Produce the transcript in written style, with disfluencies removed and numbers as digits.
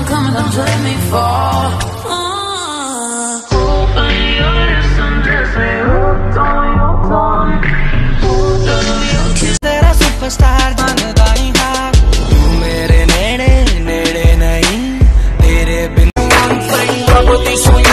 coming, don't you let me fall. Open your lips and just say hooked on your tongue. Your kiss that a superstar बनदा ही हार तू मेरे नेड़े नेड़े नहीं तेरे बिन I'm free